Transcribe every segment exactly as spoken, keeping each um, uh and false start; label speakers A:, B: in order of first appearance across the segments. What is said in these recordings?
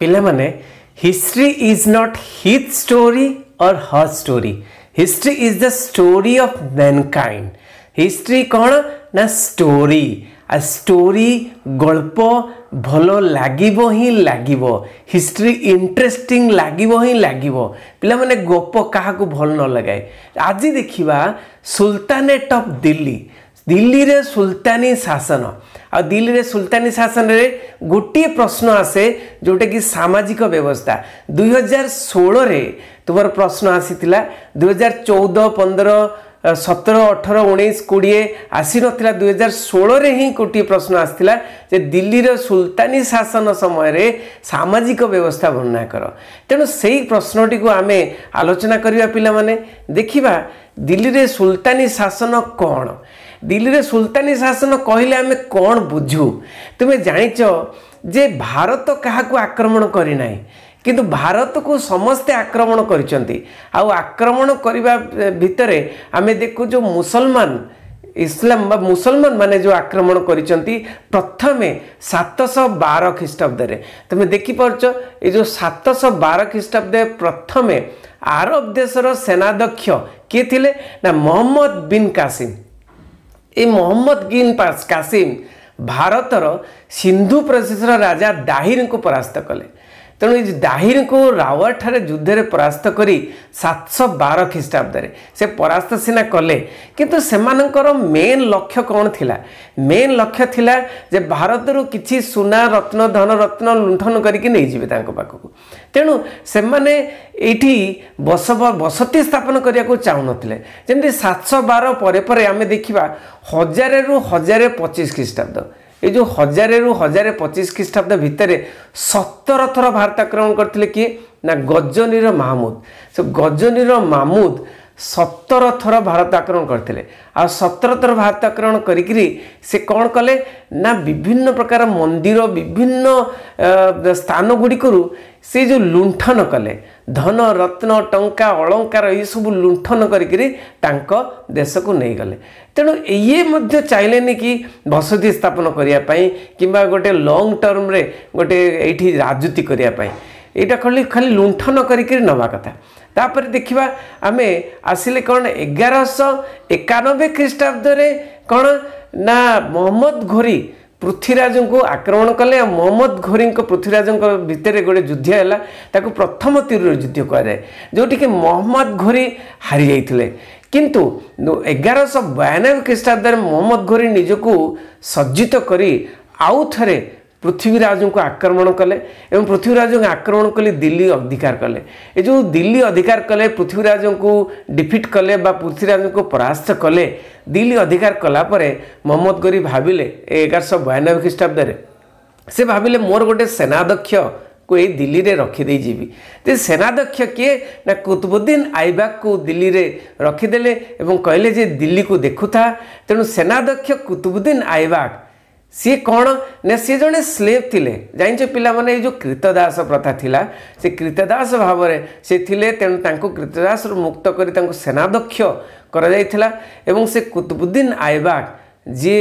A: पिला माने history is not his story और her story history is the story of mankind history कौन ना स्टोरी आ स्टोरी गल्प भलो लागिबो ही लागिबो हिस्ट्री इंटरेस्टिंग लागिबो ही लागिबो पिला माने गप काहा को भल न लगाए आज देखिबा सुल्तानेट ऑफ दिल्ली दिल्ली रे सुल्तानी शासन आ दिल्ली रे सुल्तानी शासन रे गोटे प्रश्न आसे जोटे कि सामाजिक व्यवस्था दुई हजार षोल रे तुमर प्रश्न आसीतिला दुई हजार चौदह पंद्रह सतर अठर उन्नीस कोड़े आसी नथिला दुई हजार षोल रे ही गोटे प्रश्न आसला जे दिल्ली रे सुल्तानी शासन समय रे सामाजिक व्यवस्था वर्णना कर तेणु से प्रश्नटी को आमे आलोचना करिया पिला माने देखिबा दिल्ली रे सुल्तानी शासन कौन दिल्ली रे सुल्तानी शासन कहले आमे कौन बुझू तुम्हें जानिच जे भारत काहाकू आक्रमण करी नाही किंतु भारत को समस्ते आक्रमण करिसंती आ आक्रमण करिबा भितरे आमे देखु जो मुसलमान इस्लाम बा मुसलमान माने जो आक्रमण करिसंती प्रथमे सात सौ बारह ख्रीष्टाब्द रे तुम देखि परछ ए जो सात सौ बारह ख्रीष्टाब्द प्रथमे अरब देशर सेनाध्यक्ष के थिले ना मोहम्मद बिन कासिम ए मोहम्मद बिन कासिम भारतर सिंधु प्रदेशर राजा दाहिर को परास्त कले तेणु दाहिर को रावड़ ठारे युद्ध रे परास्त करी सात सौ बारह ख्रीष्टाब्द रे से परास्त सिना कले किंतु सेमानकर मेन लक्ष्य कौन थिला मेन लक्ष्य थिला जे भारत रु किछि सुना रत्न धन रत्न लुंठन करके नहीं जिवे तांको पाखकु तेणु सेमाने एठी बस बसती स्थापन करिया को चाहू नथिले जेमति सात सौ बारह परे परे आमे देखिबा हजार रु हजार पच्चीस ख्रीष्टाब्द ये जो हजार रु हजार पच्चीस ख्रीष्टाब्द भितर सतर थर भारत आक्रमण करते किए ना गजनीर महमूद से गजनीर महमूद सतर थर भारत आक्रमण करते आ सतर थर भारत आक्रमण करी से कौन कले ना विभिन्न प्रकार मंदिर विभिन्न स्थान गुड़िक से जो लुंठन कले धन रत्न टंका अलंकार ये सब लुंठन करी देश को नहीं गले तेणु ये मध्य चाहले कि बसति स्थापन करने कि गोटे लॉन्ग टर्म रे गोटे ये राजनीति करने यहाँ खाली खाली लुंठन करके नवा कथा तापर देखिबा आमे आसिले कौन एगारश एकानबे ख्रीष्टाब्द रे कौन ना मोहम्मद घोरी पृथ्वीराज को आक्रमण कले मोहम्मद घोरी पृथ्वीराज भितर गोटे युद्ध है ताकू प्रथम तीर युद्ध कहुए जोटि कि मोहम्मद घोरी हारी जाइथिले किंतु एगारश बयानबे ख्रीष्टाब्द मोहम्मद घोरी निजको सज्जित करी आउ थरे पृथ्वीराज को आक्रमण कले एवं पृथ्वीराज को आक्रमण कले दिल्ली अधिकार कले ये जो दिल्ली अधिकार कले पृथ्वीराज को डिफिट कले बा पृथ्वीराज को परास्त कले दिल्ली अधिकार कला परे मोहम्मद घोरी भाविले एगारश बयानबे ख्रीष्टाब्द से भाविले मोर गोटे सेनाध्यक्ष को ये दिल्ली रे रखी दे जीवी ते सेनाध्यक्ष किए ना कुतुबुद्दीन आइबाक को दिल्ली रे रखीदेले एवं कहले जे दिल्ली को देखुथा तेणु सेनाध्यक्ष कुतुबुद्दीन आइबाक सी कौन ने सी जड़े स्लेव थिले जाइछ पिला माने जो कृतदास प्रथा थिला से कृतदास भाव में से थिले तेणु तांको कृतदास मुक्त करी तांको सेनाध्यक्ष करा जाइथिला एवं से कुतुबुद्दीन आइबाक जी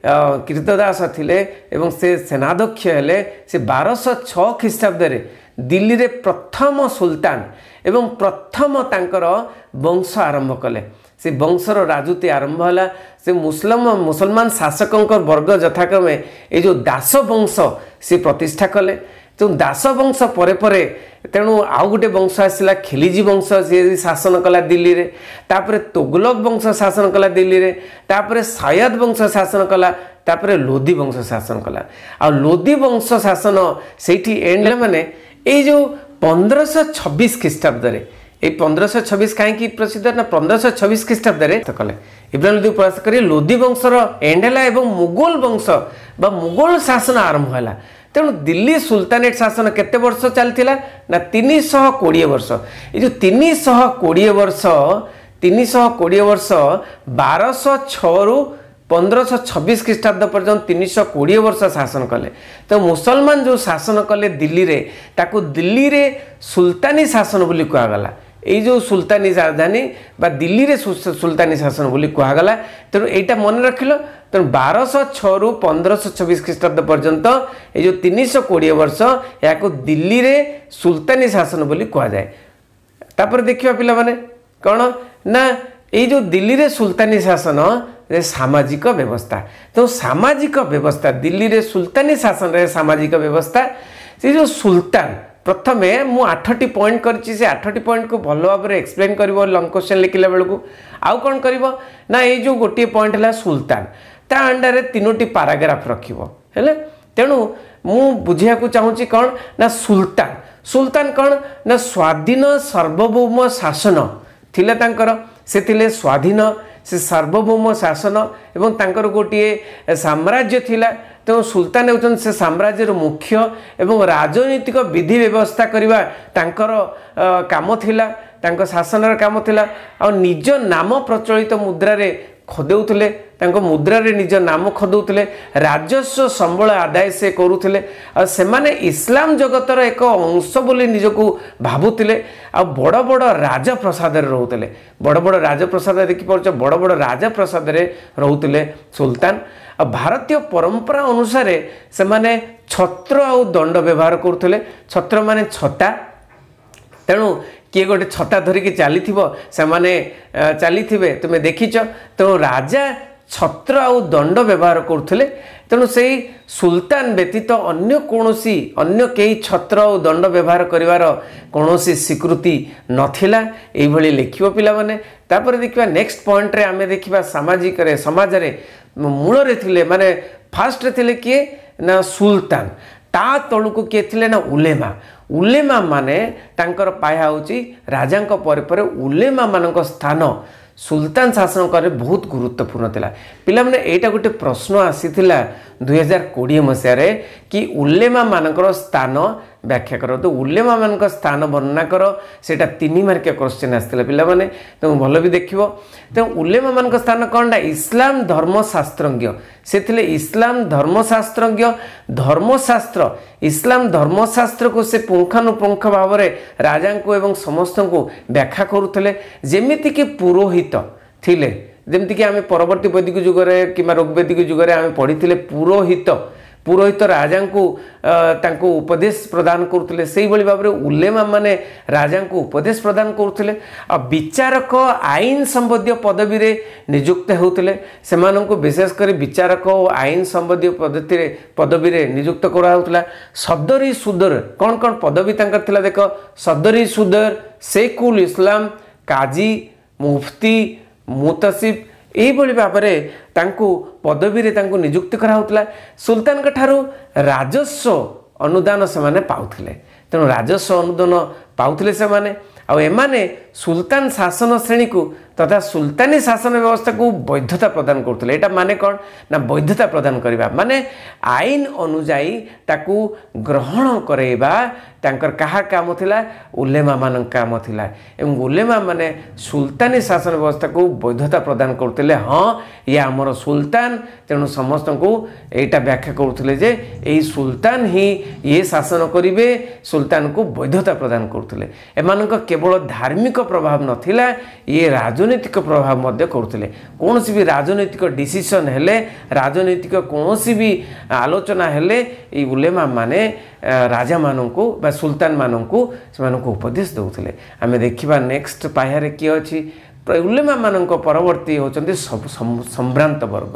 A: कृतदास थिले एवं से सेनाध्यक्ष हेले से बारश छः ख्रीष्टाब्द रे दिल्ली रे प्रथम सुल्तान एवं प्रथम तांकर वंश आरंभ कले से वंशर राजनीति आरंभ है से मुसलम मुसलमान शासकों वर्ग यथाक्रमे ये जो दास वंश से प्रतिष्ठा कले तो दास वंश परे परे तेणु आउ गोटे वंश आसला खिलिजी वंश सी शासन कला दिल्ली रे तापरे तुगलक वंश शासन कला दिल्ली रे तापरे सयद वंश शासन कला तापरे लोधी वंश शासन कला आ लोधी वंश शासन सेठी एंड माने ये जो पंद्रह छब्बीस ख्रीष्टाब्द रे ये पंद्रह छब्बीस कहीं प्रसिद्ध ना पंद्रह छब्बीस ख्रीष्टाब्द कले इब्राहिम लोधी प्रयास कर लोधी वंशर एंड है मुगल वंश बा मुगल शासन आरंभ है तेणु दिल्ली सुल्तानेट शासन केते वर्ष चलता ना तीन सौ कोड़े वर्ष ये जो तीन सौ कोड़े वर्ष तीन सौ कोड़े वर्ष बारश छु पंद्रह छब्बीस ख्रीष्टाब्द पर्यंत तीन सौ कोड़े वर्ष शासन कले तो मुसलमान जो शासन कले दिल्ली रे ताकू दिल्ली रे सुल्तानी शासन बोली कहगला এই जो सुल्तानी राजधानी बा दिल्ली रे सुल्तानी शासन बोली कहगला तेणु यहाँ मन रखिल तेणु बारश छः रु पंद्रश छब्बीस ख्रीष्टाब्द पर्यंत ये जो तीन सौ कोड़े वर्ष या दिल्ली रे सुल्तानी शासन बोली कहुए। तापर देखिए पिला माने कौन ना ये जो दिल्ली रे सुल्तानी शासन रे सामाजिक व्यवस्था तो सामाजिक व्यवस्था दिल्ली रे सुल्तानी शासन रे सामाजिक व्यवस्था से जो सुल्तान प्रथमे मु आठटी पॉइंट करछि से आठटी पॉइंट को भल भाव में एक्सप्लेन करिवो लॉन्ग क्वेश्चन लिखिला बेल को आउ कौन करिवो ना ये जो गोटे पॉइंट है सुल्तान ता अंडर तीनोटी पैराग्राफ रखिवो हेले तेणु मु बुझिया को चाहूँगी कौन ना सुल्तान सुल्तान कौन ना स्वाधीन सार्वभौम शासन थिले तांकर से थिले स्वाधीन से सार्वभौम शासन एवं तांकर गोटे साम्राज्य थिला तेणु सुल्तान होउछन से साम्राज्यर मुख्य एवं राजनीतिक विधि व्यवस्था करवा तांकर काम थिला तांको शासनर काम थिला आ निज नाम प्रचलित मुद्रा रे खदौतले तांको मुद्रा रे निज नाम खदौतले राजस्व संबल आदाय से करुतले आ सेमाने इस्लाम जगतर एक अंश बोली निजको भाबुतले आ बड़ बड़ राजप्रसाद रे रहउतले बड़ बड़ राजप्रसाद देखि परछ बड़ बड़ राजप्रसाद रे रहउतले सुल्तान आ भारतीय परंपरा अनुसार से माने छत्र आ दंड व्यवहार करते छत्र माने छता तेणु किए गोटे छता धरिकी चली से माने चली तुम देखीच तेणु राजा छत्र आ दंड व्यवहार करते तेणु से सुल्तान व्यतीत अन्य कौनसी अन्य कई छत्र और दंड व्यवहार करिवार कौनसी स्वीकृति नथिला एभली लिखिबो पिला माने। तापर देखिबा नेक्स्ट पॉइंट रे आमे देखिबा सामाजिक रे समाज रे मूल रे थिले माने फास्ट रे थिले किए ना सुल्तान ता तळुको किए थिले ना उलेमा उलेमा माने तांकर पाया होची राजांक परे परे उलेमा मानक स्थान सुल्तान शासन करे बहुत गुरुत्वपूर्ण थिला। पिला माने एटा गोटे प्रश्न आसीथिला दुई हजार कोड़े मसीह कि उल्लेमा मानकर स्थान व्याख्या कर तो उल्लेमा मानक स्थान वर्णना कर सेटा तीन मार्किया क्वेश्चन आसला पिला माने तुम भल भी देखिबो तो उल्लेमा मानक स्थान कौनटा इस्लाम धर्मशास्त्रज्ञ से थिले इस्लाम धर्मशास्त्रज्ञ धर्मशास्त्र इस्लाम धर्मशास्त्र को से पुंखानुपुंख भाव में राजा को एवं समस्त को व्याख्या करुले जेमिति कि पुरोहित थिले जेमती कि आम परवर्ती वैदिक जुगरे कि ऋग्वैदिक जुगरे आम पढ़ी पुरोहित पुरोहित राजा को तांको उपदेश प्रदान करुले से भाई भाव में उल्लेमा माने राजा को उपदेश प्रदान करुले आ विचारक आईन संबंधी पदवी रे नियुक्त होते से विशेषकर विचारक और आईन संबंधी पद्धति पदवी रे नियुक्त कराला। सदरी सुदर कौन कौन पदवी तांकर थिला देख सदरी सुदर शेखुल इस्लाम काजी मुफ्ती मुतसिफ यही भाव में तांको पदवी रे तांको नियुक्ति कराउतला। सुल्तान ठारू राजस्व अनुदान से माने पाउथिले तेणु राजस्व अनुदान पाउथिले से माने आ एमाने सुल्तान शासन श्रेणी को तथा सुल्तानी शासन व्यवस्था को वैधता प्रदान करते एटा माने कौन ना वैधता प्रदान करवा माने आईन अनुजाई ताकू ग्रहण करवा तांकर कहा काम थिला उल्लेमा मान काम थिला एवं उल्लेमा माने सुल्तानी शासन व्यवस्था को वैधता प्रदान करते हाँ ये आमर सुल्तान तेणु समस्त को एटा व्याख्या करते जे यही सुल्तान ही ये शासन करेंगे सुल्तान को वैधता प्रदान करते एमान केवल धार्मिक प्रभाव नथिला ये राजनीतिक प्रभाव मध्य करते कौन भी राजनीतिक डिसीजन हेले राजनीतिक कौन भी आलोचना हेले ये उलेमा माने राजा मानू बा सुल्तान मानू से उपदेश दौले। आम देखा नेक्स्ट पाह्यारे किए अच्छी उलेमा मान परवर्ती होती सम्भ्रांत वर्ग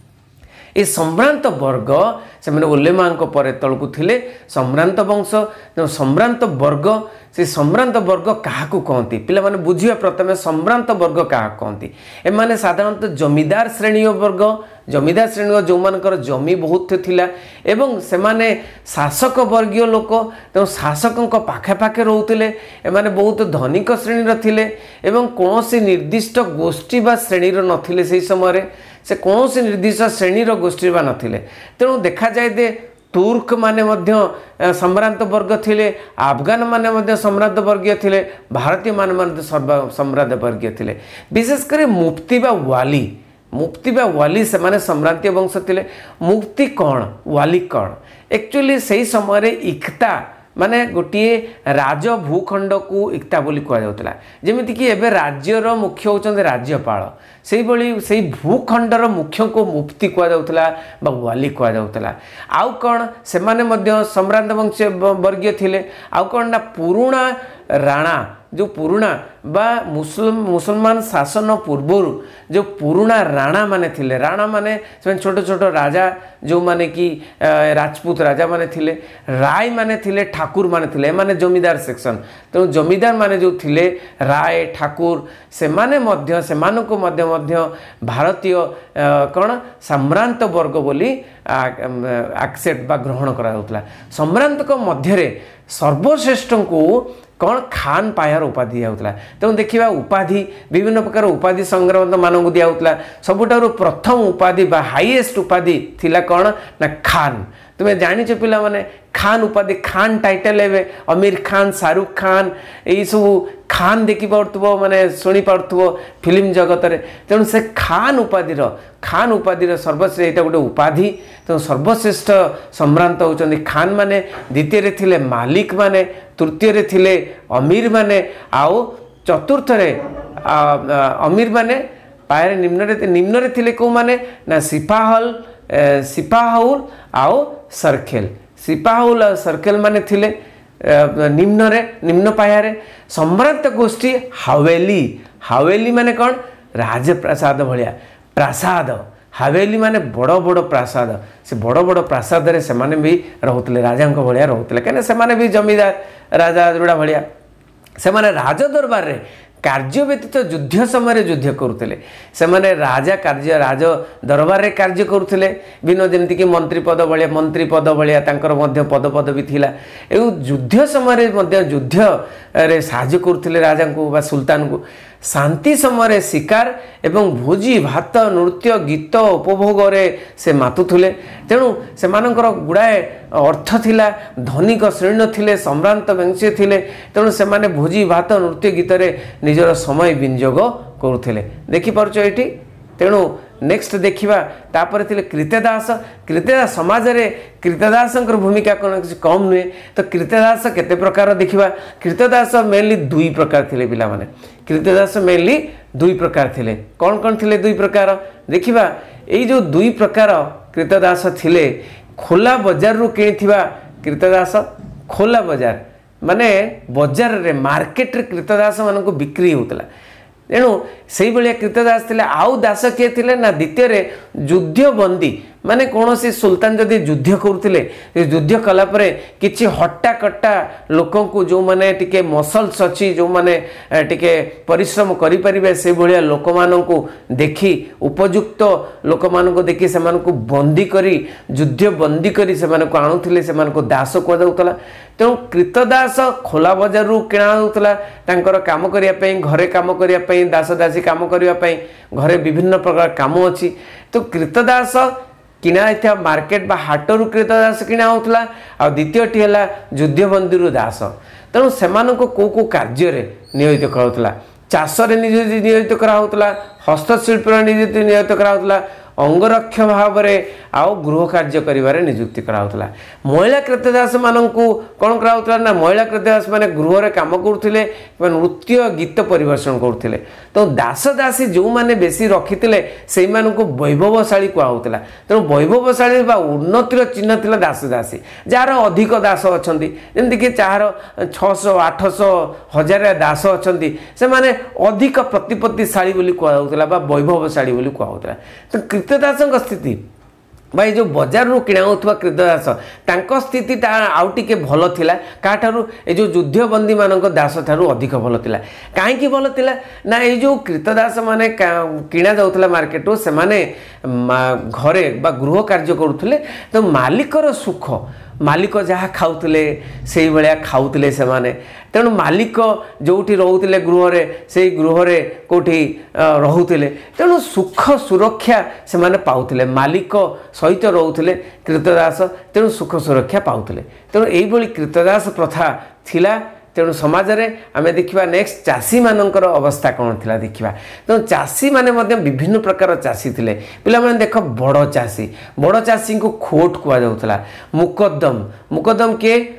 A: ये सम्भ्रांत वर्ग से मैंने उल्लेमा पर तलकू थे सम्भ्रांत वंश सम्भ्रांत वर्ग से सम्भ्रांत वर्ग क्या कहती पिला माने बुझिया प्रथमे सम्भ्रांत वर्ग क्या कहती एमाने साधारणतः जमीदार श्रेणी वर्ग जमीदार श्रेणी जो मानकर जमी बहुत थिला एवं सेमाने शासक वर्गीय लोक तेणु शासकों पाखापाखे रोते एमाने बहुत धनिक श्रेणी थिले एवं कौन सी निर्दिष्ट गोष्ठी बा श्रेणी नथिले से समय से कौन सी निर्दिष्ट श्रेणीर गोष्ठी बा नथिले तेणु देखा जाए दे तुर्क माने मध्य सम्भ्रांत वर्ग थिले अफगान माने मध्य सम्भ्रांत वर्गीय थिले भारतीय माने मध्य सम्भ्रांत वर्गीय थिले विशेषकर मुफ्ती बा वाली मुफ्ती बा वाली से माने सम्भ्रांतीय वंश थिले मुफ्ती कौन वाली कौन एक्चुअली सही समय इख्ता माने गोटे राज भूखंड को एकता बोली कहुला जमीती कि एबे राज्यर मुख्य होचंदे राज्यपाल से भली से भूखंडर मुख्य को मुफ्ती कहुला वाली कहुला आउ कौन से माने सम्रांत वंश वर्गीय थिले आउ कौन ना पुराणा राणा जो पुराणा बा मुसलम मुसलमान शासन पूर्वर जो पुराणा राणा माने थिले राणा माने छोट छोट राजा जो माने कि राजपूत राजा माने थिले राय माने थिले ठाकुर माने थिले माने जमीदार सेक्शन तो जमीदार माने जो थिले राय ठाकुर से माने मध्य से मानको मध्य मध्य भारतीय कौन सम्रांत वर्ग बोली एक्सेप्ट बा ग्रहण करा होतला सम्रांत को मध्य सर्वश्रेष्ठ को कौन खान पायर उपाधि दिया तेणु देखा उपाधि विभिन्न प्रकार उपाधि संग्रह मानक दिया सबुठारु प्रथम उपाधि बा हाईएस्ट उपाधि थिला कौन ना खान तुम्हें जानिच पिला माने खान उपाधि खान टाइटल एवं आमिर खान शाहरुख खान यही सब खान देखी पार्थुव माने शुणी पार्थुव फिल्म जगत रे तेणु से खान उपाधिर खान उपाधिर सर्वश्रेष्ठ गोटे उपाधि तेणु सर्वश्रेष्ठ सम्रांत होचंदी खान माने द्वितीय थिले मालिक माने तृतीय थिले अमीर माने आओ चतुर्थ रे अमीर माने पायर निम्न निम्न थिले को माने ना सिपाहल सिपाहुल आओ सरखेल सिपाहुल और सरखेल माने थिले निम्न रे निम्न पायारे सम्रांत गोष्ठी हवेली हवेली माने कौन राजप्रासाद भलिया प्रासाद हवेली माने बड़ बड़ प्रासाद से बड़ बड़ प्रासाद रे से माने भी रहउतले राजा को भलिया रहउतले कने से माने भी जमीदार राजा जुड़ा भलिया से माने राज दरबार रे कार्य व्यतीत युद्ध समय युद्ध करुले से माने राजा कार्य राज दरबार रे कार्य करुले बिनो जमती कि मंत्री पद भाया मंत्री पद भाया तांकर मध्य पद पद भी थिला एवं युद्ध समय युद्ध रे साहाय्य करुले राजा को बा सुल्तान को शांति समय शिकार एवं भोजी भात नृत्य गीत उपभोग रे से मातुले तेणु से गुड़ाए अर्थ थिला धनिक श्रेणी थिले सम्रांत वंशी थिले तेणु से माने भोजी भात नृत्य गीत रे निजर समय विनियोग करुले देखिपार ये तेणु नेक्स्ट देखा तापर थिले कृतदास कृतदास समाज रे कृतदास भूमिका कौन किसी कम नुहे तो कृतदास केते प्रकार देखा कृतदास मेनली दुई प्रकार थिले पिला माने कृतदास मेनली दुई प्रकार थिले कौन कौन थिले दुई प्रकार देखा यही जो दुई प्रकार कृतदास थिले खोला बजार रु किणिथिबा कृतदास खोला बजार माने बजार रे मार्केट रे कृतदास मान को बिक्री होतला तेणु से भाया कृतदास थे आउ दास किए थे ना द्वितीय युद्ध बंदी माने कौन सी सुल्तान जदि युद्ध करुले युद्ध कलापर कि हट्टा कट्टा लोक जो मैंने टिके मसल्स अच्छी जो मैंने टिके परिश्रम करें से भाया लोक मानू देखी उपयुक्त लोक मानू देखी से बंदी करी युद्ध बंदी करी से आणुले से दास कहुला तेणु कृतदास खोला बजार किणा तांकर काम करने घरे काम करने दास दासी काम करने घरे विभिन्न प्रकार काम अच्छी तो कृतदास किणा मार्केट बा हाटरू कृतदास किणा होता आ द्वितीयटी है युद्ध बंदी दास तेणु से कौ कौ कार्य नियोजित कराला चाष नियोजित कराला हस्तशिल्प नियोजित कराला अंगरक्ष भाव में आउ गृह कार्य कर नियुक्ति कराला महिला कृतदास मानू कौन कराला ना महिला कृतदास माने गृह रे काम करुले नृत्य गीत परिवेषण करुले तो दास दासी जो मैंने बेसी रखी से वैभवशाली कहला तेणु वैभवशाली उन्नतिर चिन्ह थिला दास दासी जार अधिक दास अच्छा जमीक जार छःश आठश हजार दास अच्छा से माने अधिक प्रतिपत्तिशाली कहला वैभवशाली कहला तो कृतदास स्थिति भाई जो बजार रू किणा होता कृतदास तांको स्थिति आउ टिके भल थिला काठारु ए जो युद्ध बंदी मानक दास ठारू अधिक भल थिला काहेकि भल थिला ना ए जो कृतदास माने किणा जाउथला मार्केट से माने घरे बा गृह कार्य करुथले तो मालिकर सुख मालिक जहाँ खाऊले से भाया खाऊले से माने तेणु मालिक जोठी रोते गृह से गृह कौटी रोते तेणु सुख सुरक्षा से माने पाउले मालिक सहित रोते कृतदास तेणु सुख सुरक्षा पाउले तेणु यही कृतदास प्रथा थिला तेणु समाज रे आमे देखिबा नेक्स्ट चाषी मानकर अवस्था कौन थिला देखिबा तो चाषी माने मध्य विभिन्न प्रकार चाषी थिले पिला माने देख बड़ चाषी बड़ चाषी को खोट कुआ जाउतला मुकद्दम मुकद्दम के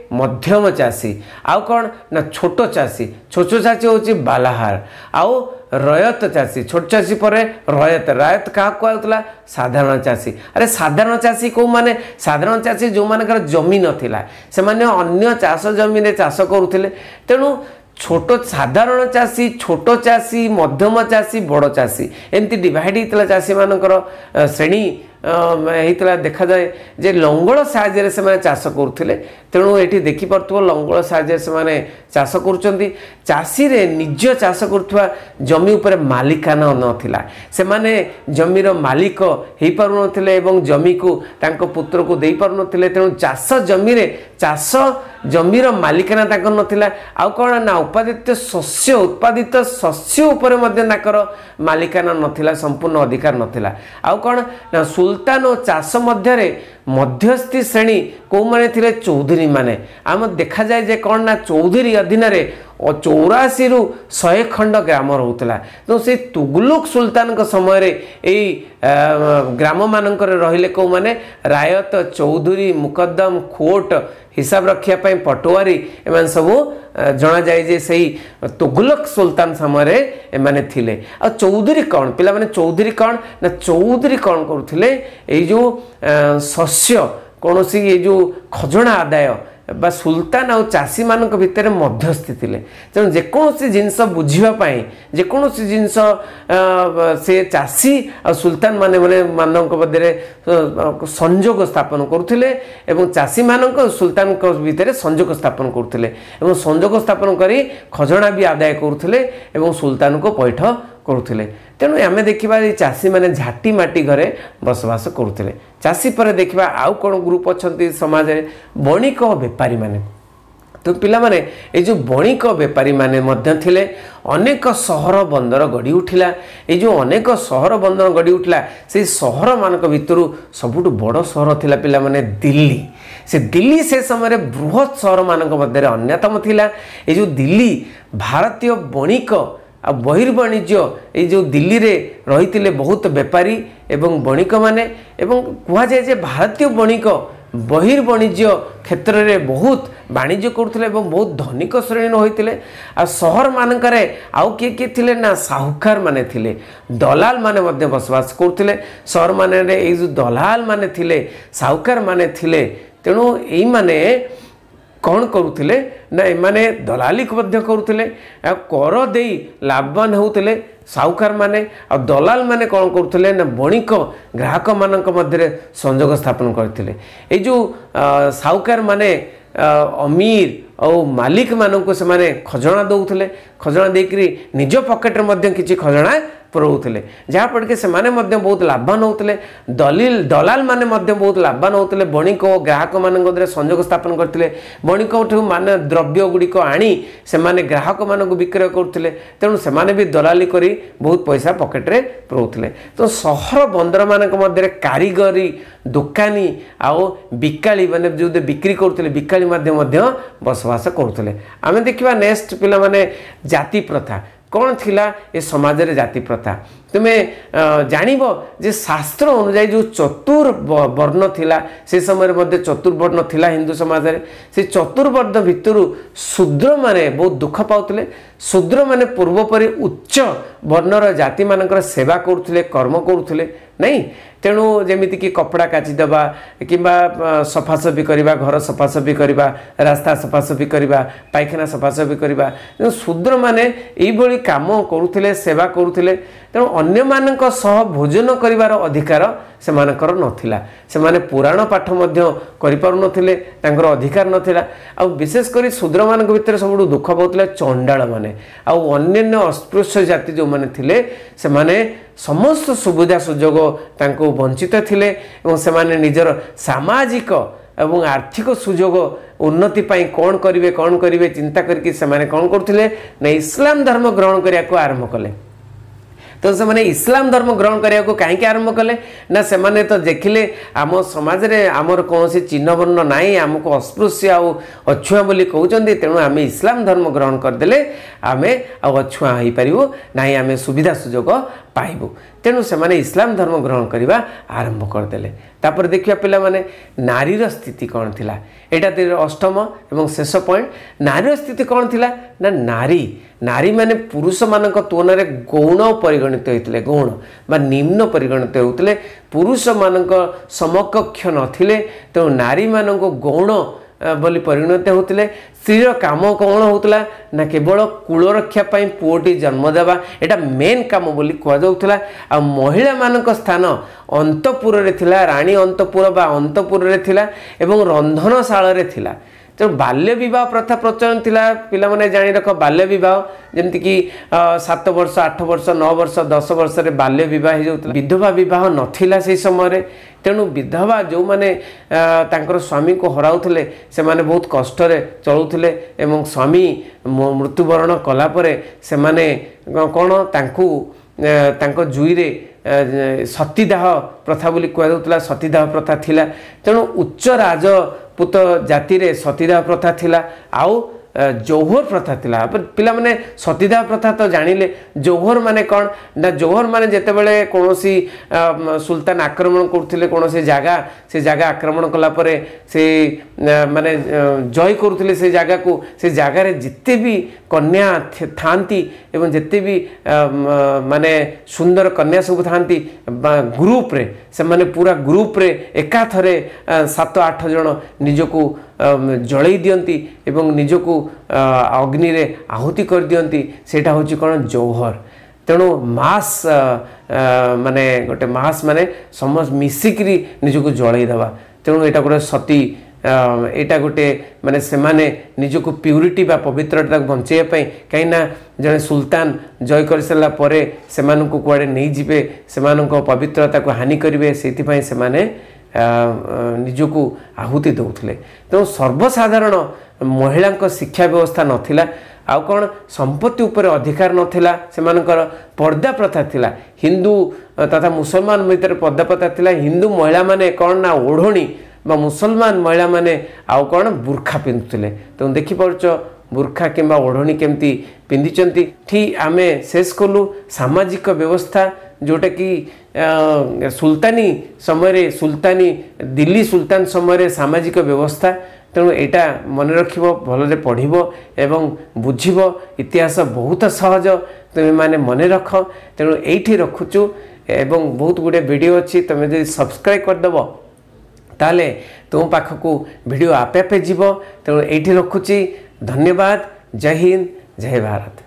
A: मध्यम चाषी आउ कौन ना छोट चाषी छोट चाषी हूँ बालाहार आउ रयत चाषी छोट चाषी पर रयत रयत क्या कहला साधारण चाषी अरे साधारण चाषी कौ माने साधारण चाषी जो मानकर जमी नथिला से माने अन्य चाष जमी रे चाष करुथिले तेणु छोट साधारण चाषी छोट चाषी मध्यम चाषी बड़ चाषी एमती डिवाइड होता चाषी मानकर श्रेणी होता देखा जाए जे लंगल साहाय्य से चाष करुले तेणु ये देखिपो लंगल साहाय्य से चाष कर चाषी रे निज चाष करुवा जमी उपर मालिकाना नथिला से माने जमीर मालिक हो पारु नथिले एवं जमी को तांको पुत्र को दे पारु नथिले तेणु चाष जमी रे चाष जमीर मालिकाना तांको नथिला आउ कौन ना उत्पादित शस्य उत्पादित शस्य उपर मध्य ताकर मालिकाना नथिला संपूर्ण अधिकार नथिला आउ कौन ना सुल्तान और चाष मध्य मध्यस्थी श्रेणी कौ माने थिले चौधरी माने आम देखा जाए जे कौन ना चौधरी अधीन और चौराशी रु शहे खंड ग्राम रोला तो से तुगलुक सुल्तान समय यही ग्राम मानक रहिले कौ माने रायत चौधरी मुकद्दम खोट हिसाब रखापी पटुआरी एम सब जना जाए जे सही तुगलक सुल्तान समय एमाने थिले आ चौधरी कौन पिला माने चौधरी कौन ना चौधरी कौन करुथिले एई जो शस्य कौन सी ये जो खजना आदाय बा सुल्तान आ चाषी मानक भितर मध्यस्थी थिले तेणु जेकोसी जिनस बुझीवाई जेकोसी जिनस से चाषी आ सुल्तान माने माने मानक मध्य संजोग स्थापन करुथिले एवं चाषी मानक सुल्तान भितर संजोग स्थापन करुथिले एवं संजोग स्थापन करी खजना भी आदाय करुथिले एवं सुल्तान को पैठ करुथिले तेणु आम देखा चाषी मैंने झाटी माटी घरे बसवास करुथिले चाषी पर देखा आउ कौन ग्रुप अच्छा समाज में बणिक बेपारी माने तो पिला माने ये जो बणिक बेपारी माने मध्य थिले अनेक सहर बंदर गढ़ी उठिला ये जो अनेक सहर बंदर गढ़ी उठिला से सहर मानक भितर सबुठ बड़ सहर थिला पिला माने दिल्ली से दिल्ली से समय बृहत सहर मानक मध्य अन्यतम थिला ये जो दिल्ली भारतीय बणिक आ बहिर्वाणिज्य ये जो दिल्ली रे रही बहुत बेपारी एवं बणिक माने एवं कह जाए जे भारतीय बणिक बहिर्वाणिज्य क्षेत्र में बहुत वाणिज्य करुले बहुत धनिक श्रेणी होते आ सहर मानकरे आउ किए किए थिले ना साहुकार माने थिले दलाल माने मध्य बसवास करुले सहर माने ये जो दलाल माने थिले साहुकार माने थिले तेणु यही माने कौन करुले ना एमाने दलाली करुले कर दे लाभवान होते साहुकार माने आ दलाल माने कौन करुले ना बणिक ग्राहक मानक मध्य संजोग स्थापन करते ये जो साहुकार माने अमीर और मालिक मानक से माने खजना दौले खजना देकरी निज पकेट मध्य किछि खजना पुरौले जहाँफल कि से माने मध्य बहुत लाभवान होते दलील दलाल माने मध्य बहुत लाभवान होते बणिक और ग्राहक मान संजोग स्थापन करते बणिक माने द्रव्य गुड़िक आनी से माने ग्राहक मानक विक्रय करुले तेणु से माने भी दलाली करी बहुत पैसा पकेट्रे पुरौले तो सहर बंदर मानक मध्य कारीगरी दुकानी आओ बिकाली माने जो बिक्री करुले बिकाली मध्य बसवास करुले आम देखा नेक्स्ट पिला माने जाति प्रथा कौन थिला ये समाज रे जाति प्रथा तुम्हें जानिब जे शास्त्र अनुसार जो चतुर वर्ण थिला से समय मध्य चतुर्वर्ण थिला हिंदू समाज रे से चतुर्वर्ण भितर शूद्र माने बहुत दुख पाउतले शूद्र माने पूर्वपरि उच्च वर्णर जाति मानकर सेवा करुले कर्म करुले नहीं तेणु जमीती कि कपड़ा काचिदेवा कि सफासफी करवा घर सफासफी करवा रास्ता सफासफी करवा पायखाना सफासफी करवा शूद्र माने यही काम करुले सेवा करुले तेणु अन्य मानक सह भोजन करिवार अधिकार से मानकर नथिला से माने पुराण पाठ मध्य करि पारु नथिले तांकर अधिकार नथिला आ विशेष करी शूद्र मानक भितर सबुठु दुख पाउतले चंडाळ माने आ अन्य अस्पृश्य जाति जो माने थिले से माने समस्त सुविधा सुजोग तांको वंचित थिले एवं से माने निजर सामाजिक एवं आर्थिक सुजोग उन्नति पाई कौन करिवे कौन करिवे चिंता करके से माने कौन करथिले ना इस्लाम धर्म ग्रहण करिया को आरंभ कले तो से माने इस्लाम धर्म ग्रहण करिया को काहे के आरंभ कले ना से माने तो देखिले आम समाज रे आमर कोनोसी चिन्ह वर्ण नाही हमको अस्पृश्य आ अछुआ बोली कहउचंदी तेणु आमे इस्लाम धर्म ग्रहण कर देले आमे आ अछुआ होई परिबो नाही आमे सुविधा सुजोग पाइबू तेणु से माने इस्लाम धर्म ग्रहण करवा आरंभ करदे तापर देखिया पिला माने नारीर स्थिति कौन थिला एटा तेरे अष्टम एवं शेष पॉइंट नारीर स्थिति कौन थिला ना नारी नारी माने पुरुष मानक तुलना गौण परिगणित होते गौण बा निम्न परिगणित होते पुरुष मानक समकक्ष नथिले तेणु नारी मानक गौण बोली परिणत होते स्त्रीर काम कौन होता ना केवल कूल रक्षा पुओटी जन्म देवा एटा मेन काम बोली कहुला आ महिला मानक स्थान अंतपुर रे थिला रानी अंतपुर बा अंतपुर रे थिला एवं रंधनशाला रे थिला तो बाल्य विवाह प्रथा प्रचलन थिला पिला माने जानि रख बाल्य विवाह जेमति कि सात वर्ष आठ वर्ष नौ वर्ष दस वर्ष रे बाल्य विवाह हो जाउतला विधवा विवाह नथिला से समय रे तेणु विधवा जो माने तांकर स्वामी को हराउथले से माने बहुत कष्ट रे चलुथले एवं स्वामी मृत्युवरण कला परे से माने कोन तांकू तांको जुई रे सतीदाह प्रथा बोली कहला सतीदाह प्रथा थिला तेणु उच्च राजपूत जाति रे सतीदाह प्रथा थिला आउ जौहर प्रथा थिला पिला माने सतीदाह प्रथा तो जानिले जौहर माने कौन ना जौहर माने जेते बेले कोनोसी सुल्तान आक्रमण करथिले कोनोसी जागा से जागा आक्रमण कला परे से माने जय करथिले से जागा को से जागा रे जिते भी कन्या थांती एवं जिते भी माने सुंदर कन्या सब थांती ग्रुप रे से माने पूरा ग्रुप रे एका थरे सात आठ जन निजको जळई दियंती एवं निजको अग्नि रे आहुति कर दियंती सेटा होची कोन जौहर तेणु मास माने गोटे मास माने समस्त मिसिकरी निजको जळई देवा तेणु एटा गोटे सती एटा गोटे माने से माने निजको प्यूरिटी बा पवित्रता बंचे पई कहिना जने सुल्तान जय कर सला परे से मानको कुआडे नै जिवे से मानको पवित्रता को हानि करिवे सेति पई से माने निजको आहुति दौले तेणु सर्वसाधारण महिला शिक्षा व्यवस्था नथिला आउ कौन संपत्ति उपर अधिकार नथिला से मानकर पर्दा प्रथा थिला हिंदू तथा मुसलमान भीतर पर्दा प्रथा थिला हिंदू महिला माने कौन ना ओढ़णी बा मुसलमान महिला माने आउ कौन बुर्खा पिंधुले तेणु देखि पारुच बुर्खा किंबा ओढ़णी केमती पिंधिचंती ठीक आमे शेष कलु सामाजिक व्यवस्था जोटा कि सुल्तानी समय सुल्तानी दिल्ली सुल्तान समय सामाजिक व्यवस्था तेणु एटा मन रखिब भलरे पढ़िब एवं बुझिब इतिहास बहुत सहज तुम माने मन रख तेणु एठी रखुचु एवं बहुत गुडे वीडियो अच्छी तुम जब सब्सक्राइब करदेव ताले तुम पाखक वीडियो आपे आपे जीव तेणु एठी रखुची धन्यवाद जय हिंद जय भारत।